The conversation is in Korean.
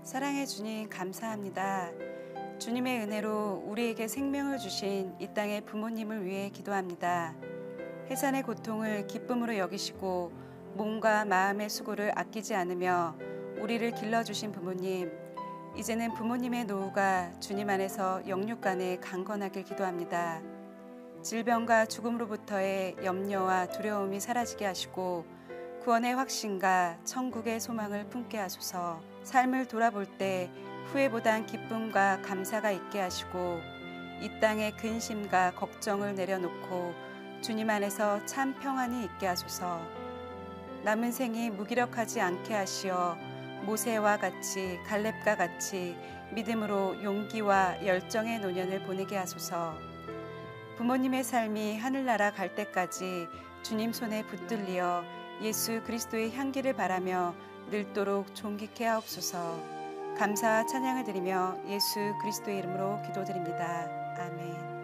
사랑해 주님 감사합니다. 주님의 은혜로 우리에게 생명을 주신 이 땅의 부모님을 위해 기도합니다. 해산의 고통을 기쁨으로 여기시고 몸과 마음의 수고를 아끼지 않으며 우리를 길러주신 부모님, 이제는 부모님의 노후가 주님 안에서 영육간에 강건하길 기도합니다. 질병과 죽음으로부터의 염려와 두려움이 사라지게 하시고 구원의 확신과 천국의 소망을 품게 하소서. 삶을 돌아볼 때 후회보단 기쁨과 감사가 있게 하시고 이 땅의 근심과 걱정을 내려놓고 주님 안에서 참 평안이 있게 하소서. 남은 생이 무기력하지 않게 하시어 모세와 같이 갈렙과 같이 믿음으로 용기와 열정의 노년을 보내게 하소서. 부모님의 삶이 하늘나라 갈 때까지 주님 손에 붙들리어 예수 그리스도의 향기를 바라며 늙도록 존귀케 하옵소서. 감사와 찬양을 드리며 예수 그리스도의 이름으로 기도드립니다. 아멘.